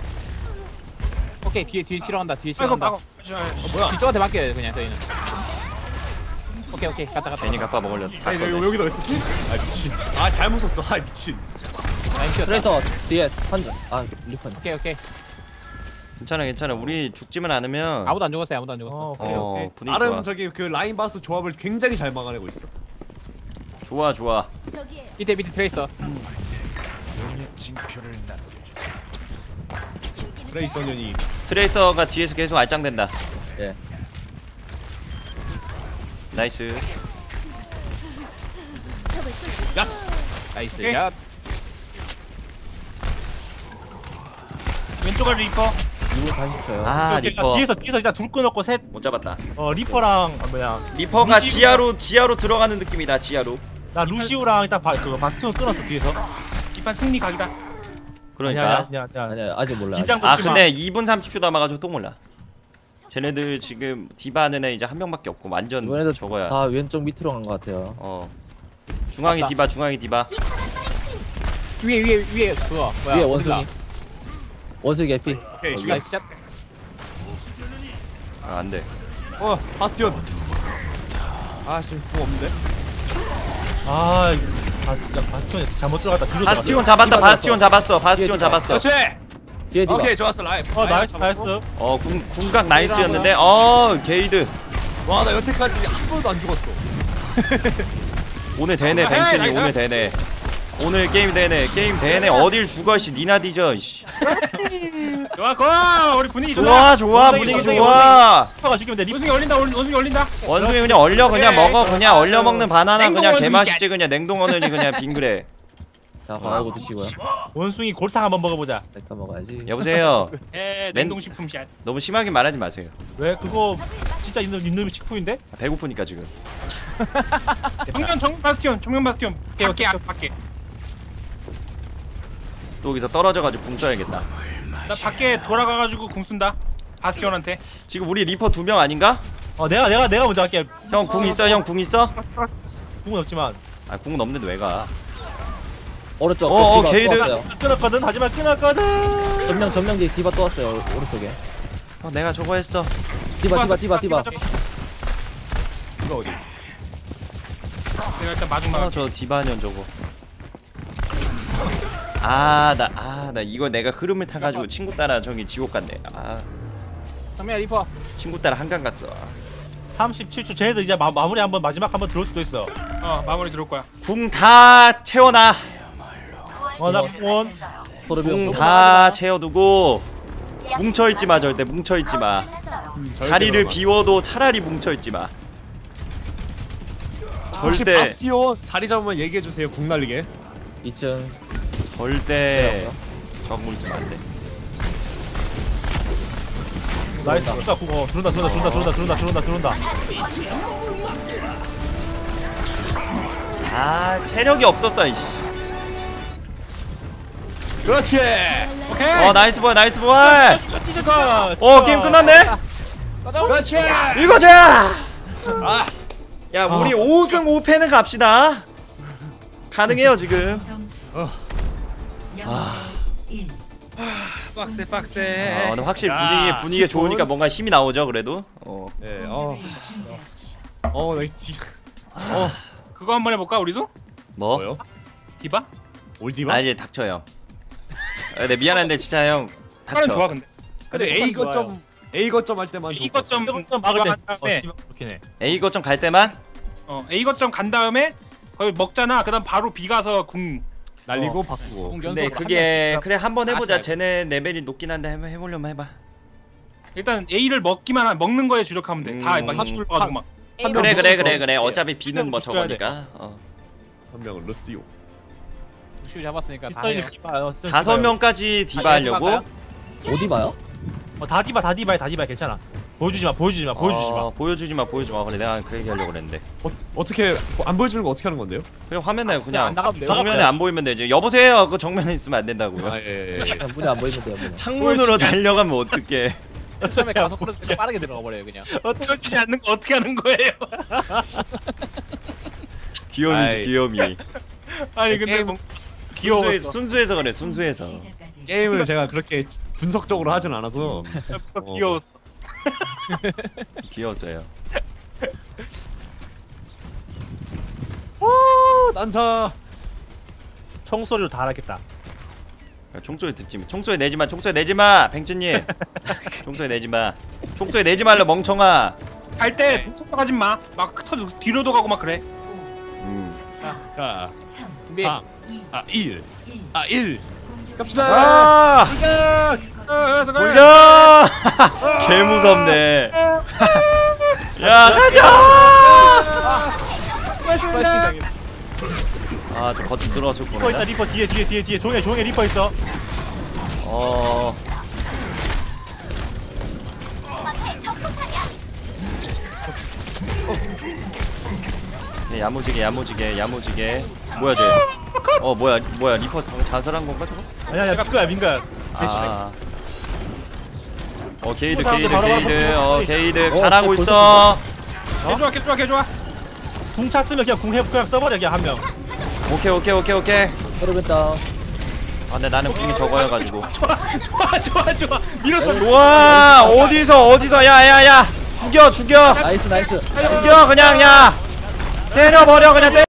[SPEAKER 3] 오케이 뒤에 뒤에 치러간다 뒤에
[SPEAKER 2] 아이고
[SPEAKER 3] 치러간다.
[SPEAKER 2] 아이고.
[SPEAKER 5] 뭐야?
[SPEAKER 3] 뒤쪽한테 맡겨요 그냥 저희는. 오케이 오케이 갔다 갔다.
[SPEAKER 6] 괜히 갚아 먹으려 다
[SPEAKER 5] 아니 너
[SPEAKER 6] 썼네.
[SPEAKER 5] 여기다 왜 썼지? 아 미친. 아 잘못 썼어. 아 미친.
[SPEAKER 3] 라인 튀었다.
[SPEAKER 4] 트레이서 뒤에 한줄. 아 리펀.
[SPEAKER 3] 오케이 오케이.
[SPEAKER 6] 괜찮아 괜찮아 우리 죽지만 않으면
[SPEAKER 3] 아무도 안 죽었어요 아무도 안 죽었어.
[SPEAKER 1] 어 오케이 오케이.
[SPEAKER 6] 어 분위기
[SPEAKER 5] 나름
[SPEAKER 6] 좋아.
[SPEAKER 5] 저기 그 라인 바스 조합을 굉장히 잘 막아내고 있어.
[SPEAKER 6] 좋아 좋아.
[SPEAKER 7] 저기에
[SPEAKER 3] 밑에 밑에 트레이서.
[SPEAKER 5] 그래 이 소년이.
[SPEAKER 6] 트레이서가 뒤에서 계속 알짱된다.
[SPEAKER 4] 예.
[SPEAKER 6] 나이스.
[SPEAKER 7] 적을 쫓
[SPEAKER 5] 야스.
[SPEAKER 3] 나이스.
[SPEAKER 2] 오케이.
[SPEAKER 3] 야.
[SPEAKER 2] 왼쪽에 리퍼.
[SPEAKER 4] 이 분 사십 초요.
[SPEAKER 6] 아
[SPEAKER 1] 오케이,
[SPEAKER 6] 리퍼
[SPEAKER 1] 뒤에서 뒤에서 일단 둘 끊었고 셋.
[SPEAKER 6] 못 잡았다.
[SPEAKER 1] 어 리퍼랑 아, 뭐야
[SPEAKER 6] 리퍼가
[SPEAKER 1] 루시우가-
[SPEAKER 6] 지하로 지하로 들어가는 느낌이다 지하로.
[SPEAKER 1] 나 루시우랑 일단 바, 그거 바스티온 끊었어 뒤에서.
[SPEAKER 2] 이판 승리 각이다.
[SPEAKER 6] 그러니까.
[SPEAKER 1] 아니야 아니야 아니야.
[SPEAKER 4] 아니야 아직 몰라.
[SPEAKER 1] 긴장
[SPEAKER 6] 아
[SPEAKER 1] 놓지 마.
[SPEAKER 6] 근데 이 분 삼십 초 남아가지고 또 몰라. 쟤네들 지금 디바는 애 이제 한 명밖에 없고 완전
[SPEAKER 4] 이번에도
[SPEAKER 6] 저거야.
[SPEAKER 4] 다 왼쪽 밑으로 간 것 같아요.
[SPEAKER 6] 어. 중앙이
[SPEAKER 3] 맞다.
[SPEAKER 6] 디바 중앙이 디바.
[SPEAKER 3] 위에 위에 위에 그거 뭐야?
[SPEAKER 4] 위에
[SPEAKER 3] 어디다?
[SPEAKER 4] 원숭이. 원숭이 개피.
[SPEAKER 5] 오케이
[SPEAKER 3] 나이스.
[SPEAKER 5] 죽였어.
[SPEAKER 6] 아 안돼.
[SPEAKER 5] 어 바스티온. 아씨 궁 없는데.
[SPEAKER 1] 아 바스 바스티온이 잘못 들어갔다. 뒤로
[SPEAKER 6] 바스티온 잡았다.
[SPEAKER 4] 디바
[SPEAKER 6] 바스티온 잡았어. 바스티온
[SPEAKER 4] 디바.
[SPEAKER 6] 잡았어.
[SPEAKER 5] 그렇지.
[SPEAKER 4] 뒤에 디바.
[SPEAKER 5] 오케이 좋았어 라인.
[SPEAKER 1] 들어갔다. 어 나이스 나이스.
[SPEAKER 6] 어 궁, 궁각 나이스였는데 어 게이드
[SPEAKER 5] 와나 여태까지 한 번도 안 죽었어.
[SPEAKER 6] 오늘 되네
[SPEAKER 2] 아,
[SPEAKER 6] 벤츠님
[SPEAKER 2] 나이스.
[SPEAKER 6] 오늘 되네. 오늘 게임 되네 게임 되네. 어딜 죽어 씨 니나 뒤져 씨.
[SPEAKER 2] 좋아 좋아 우리 분위기 좋아.
[SPEAKER 6] 좋아 좋아
[SPEAKER 1] 원숭이,
[SPEAKER 6] 분위기
[SPEAKER 1] 원숭이,
[SPEAKER 6] 좋아.
[SPEAKER 1] 리퍼가 죽이면 돼. 리퍼.
[SPEAKER 2] 원숭이 올린다 올- 원숭이 올린다.
[SPEAKER 6] 원숭이 그냥 얼려 그냥
[SPEAKER 2] 오케이.
[SPEAKER 6] 먹어 그냥 얼려 먹는 바나나
[SPEAKER 2] 냉동
[SPEAKER 6] 그냥
[SPEAKER 2] 원숭이.
[SPEAKER 6] 개맛있지 그냥 냉동 어른이 그냥 빙그레.
[SPEAKER 4] 자 방어하고 드시고요.
[SPEAKER 1] 원숭이 골탕 한번 먹어보자.
[SPEAKER 4] 일단 먹어야지.
[SPEAKER 6] 여보세요.
[SPEAKER 2] 에
[SPEAKER 6] 냉-
[SPEAKER 2] 냉동 식품 샷.
[SPEAKER 6] 너무 심하게 말하지 마세요.
[SPEAKER 1] 왜 그거 진짜 있는 있는 식품인데?
[SPEAKER 6] 배고프니까 지금.
[SPEAKER 2] 정면 정면 바스티온 정면 바스티온. 밖에 앞 밖에.
[SPEAKER 6] 또 여기서 떨어져가지고 궁 써야겠다.
[SPEAKER 2] 나 밖에 돌아가가지고 궁 쏜다. 바스티온한테.
[SPEAKER 6] 지금 우리 리퍼 두 명 아닌가?
[SPEAKER 1] 어 내가 내가 내가 먼저 할게.
[SPEAKER 6] 형 궁 있어 형 궁 있어?
[SPEAKER 1] 궁은 없지만.
[SPEAKER 6] 아 궁은 없는데 왜 가?
[SPEAKER 4] 오른쪽.
[SPEAKER 6] 어, 어,
[SPEAKER 4] 디바
[SPEAKER 6] 게이드.
[SPEAKER 4] 또 왔어요.
[SPEAKER 1] 끊었거든. 하지만 끊었거든.
[SPEAKER 4] 전명 전명 뒤에 디바 또 왔어요. 오- 오른쪽에.
[SPEAKER 6] 어, 내가 저거 했어.
[SPEAKER 4] 디바 디바 디바 디바.
[SPEAKER 5] 이거 어디?
[SPEAKER 2] 내가 일단 마지막.
[SPEAKER 6] 어, 저 디바년 저거. 아, 나, 아, 나 이거 내가 흐름을 타가지고 친구 따라 저기 지옥 갔네. 아,
[SPEAKER 3] 정면 리퍼.
[SPEAKER 6] 친구 따라 한강 갔어.
[SPEAKER 1] 삼십칠 초 쟤네들 이제 마, 마무리 한번 마지막 한번 들어올 수도 있어.
[SPEAKER 2] 어 마무리 들어올 거야.
[SPEAKER 6] 궁 다 채워놔.
[SPEAKER 1] 어나 원.
[SPEAKER 4] 소르비온.
[SPEAKER 6] 궁 다 채워두고 뭉쳐있지 마 절대 뭉쳐있지 마. 자리를 비워도 차라리 뭉쳐있지 마.
[SPEAKER 5] 혹시
[SPEAKER 6] 절대
[SPEAKER 5] 바스티온 자리 잡으면 얘기해 주세요. 궁 날리게.
[SPEAKER 4] 이 층.
[SPEAKER 6] 절대 적물 있으면 안 돼.
[SPEAKER 1] 나이스. 들어온다 그거. 들어온다 들어온다 들어온다 들어온다 들어온다 들어온다 들어온다.
[SPEAKER 6] 아 체력이 없었어 이씨.
[SPEAKER 5] 그렇지.
[SPEAKER 2] 오케이.
[SPEAKER 6] 어 나이스 보이 나이스 보이.
[SPEAKER 1] 찌질까.
[SPEAKER 6] 어 게임 끝났네.
[SPEAKER 5] 그렇지.
[SPEAKER 6] 이거지. 야 우리 오 승 오 패는 갑시다. 가능해요 지금.
[SPEAKER 2] 빡세 빡세.
[SPEAKER 6] 아 근데 확실히
[SPEAKER 5] 야,
[SPEAKER 6] 분위기 분위기가
[SPEAKER 5] 십 분.
[SPEAKER 6] 좋으니까 뭔가 힘이 나오죠 그래도. 어.
[SPEAKER 5] 네. 어. 어, 나 지.
[SPEAKER 2] 어 그거 한번 해볼까 우리도?
[SPEAKER 6] 뭐?
[SPEAKER 5] 뭐요?
[SPEAKER 2] 디바?
[SPEAKER 5] 올디바?
[SPEAKER 6] 아 이제 닥쳐요. 아, 네 미안한데 진짜 형
[SPEAKER 2] 하는 좋아
[SPEAKER 6] 닥쳐.
[SPEAKER 2] 근데.
[SPEAKER 5] 근데 A 거점 A 거점 할 때만
[SPEAKER 2] A 거점
[SPEAKER 1] 좀 막을 때.
[SPEAKER 2] 간 다음에
[SPEAKER 1] 어, 그렇긴 해.
[SPEAKER 6] A 거점 갈 때만.
[SPEAKER 2] 어 A 거점 간 다음에 거기 먹잖아. 그다음 바로 B 가서 궁.
[SPEAKER 5] 날리고
[SPEAKER 3] 어.
[SPEAKER 5] 바꾸고.
[SPEAKER 6] 근데 그게 그래 한번 해보자.
[SPEAKER 3] 아,
[SPEAKER 6] 쟤네 레벨이 높긴 한데 한번 해보려면 해봐.
[SPEAKER 2] 일단 A를 먹기만 하, 먹는 거에 주력하면 돼.
[SPEAKER 6] 음.
[SPEAKER 2] 다막 휘둘러가지고 막.
[SPEAKER 6] 그래 그래 그래 그래.
[SPEAKER 1] 그래.
[SPEAKER 6] 어차피 B는 뭐
[SPEAKER 1] 붙여야 돼.
[SPEAKER 6] 저거니까. 어.
[SPEAKER 5] 한 명은 러시오.
[SPEAKER 3] 슈 잡았으니까 다
[SPEAKER 1] 있어
[SPEAKER 3] 해요.
[SPEAKER 1] 있는 디바. 어, 쓰-
[SPEAKER 6] 다섯
[SPEAKER 1] 디바요.
[SPEAKER 6] 명까지 디바
[SPEAKER 3] 아,
[SPEAKER 6] 하려고.
[SPEAKER 3] 해볼까요?
[SPEAKER 4] 어디 봐요?
[SPEAKER 1] 어, 다 디바 다 디바야 다 디바 괜찮아. 보여주지 마 보여주지 마 보여주지 마.
[SPEAKER 6] 어, 보여주지 마 보여주지 마. 그래 내가 그 얘기하려고 그랬는데.
[SPEAKER 5] 어, 어떻게 안 보여주는 거 어떻게 하는 건데요?
[SPEAKER 6] 그냥 화면에
[SPEAKER 3] 안
[SPEAKER 6] 그냥
[SPEAKER 3] 나가면 돼요.
[SPEAKER 6] 정면에 안 보이면 되지. 여보세요. 그 정면에 있으면 안 된다고요.
[SPEAKER 5] 아, 예, 예.
[SPEAKER 4] 그냥 문에 안 보이면 돼요. 문에.
[SPEAKER 6] 창문으로 달려가면 어떡해.
[SPEAKER 3] 처음에 가서 코르스 빠르게 들어가 버려요 그냥.
[SPEAKER 2] 보여주지 않는 거 어떻게 하는 거예요?
[SPEAKER 6] 귀요미지
[SPEAKER 5] 아이.
[SPEAKER 6] 귀요미.
[SPEAKER 2] 아니 근데
[SPEAKER 3] 게임-
[SPEAKER 2] 뭐
[SPEAKER 6] 순수해,
[SPEAKER 2] 귀여웠어.
[SPEAKER 6] 순수해서 그래 순수해서.
[SPEAKER 5] 게임을 제가 그렇게 분석적으로 하진 않아서.
[SPEAKER 2] 귀여웠어.
[SPEAKER 6] 귀여웠어요.
[SPEAKER 5] 오, 난사.
[SPEAKER 1] 총소리로 다 알았겠다.
[SPEAKER 6] 총소리 듣지 마. 총소리 내지 마. 총소리 내지 마. 뱅츠님. 총소리 내지 마. 총소리 내지 말라 멍청아.
[SPEAKER 2] 갈때 쫓아가지 마. 막 터 뒤로도 가고 막 그래.
[SPEAKER 6] 음.
[SPEAKER 5] 자,
[SPEAKER 3] 준비.
[SPEAKER 5] 삼, 아, 일, 아, 일. 갑시다.
[SPEAKER 6] 아!
[SPEAKER 2] 어,
[SPEAKER 6] 돌려! 개 무섭네. 야, 가자! 아, 저 거점 들어왔을
[SPEAKER 1] 리퍼 있다
[SPEAKER 6] 뻔했다.
[SPEAKER 1] 리퍼 뒤에 뒤에 뒤에 뒤에 조용해 조용해 리퍼 있어.
[SPEAKER 6] 어. 네, 야무지게 야무지게 야무지게. 뭐야 쟤? 어 뭐야 뭐야 리퍼 방금 자살한 건가 저거?
[SPEAKER 1] 아니야 아니야 민거야 민거야.
[SPEAKER 6] 아. 어 게이드
[SPEAKER 1] 사람들
[SPEAKER 6] 게이드
[SPEAKER 1] 바로 바로
[SPEAKER 6] 게이드
[SPEAKER 1] 바로
[SPEAKER 6] 어
[SPEAKER 1] 바로
[SPEAKER 6] 게이드
[SPEAKER 4] 어,
[SPEAKER 6] 잘하고
[SPEAKER 4] 벌써
[SPEAKER 6] 있어.
[SPEAKER 2] 개 좋아 개 좋아 개 좋아.
[SPEAKER 1] 궁 찼으면 그냥 궁 해 그냥 써버려 그냥 한 명.
[SPEAKER 6] 오케이 오케이 오케이 오케이.
[SPEAKER 4] 헤르벤다.
[SPEAKER 6] 아 근데 나는 궁이 적어여가지고.
[SPEAKER 2] 좋아 좋아 좋아 좋아. 밀었어.
[SPEAKER 6] 좋아 어디서 어디서 야야야 죽여 죽여
[SPEAKER 4] 나이스 나이스.
[SPEAKER 6] 죽여 그냥 야 때려버려 그냥 때.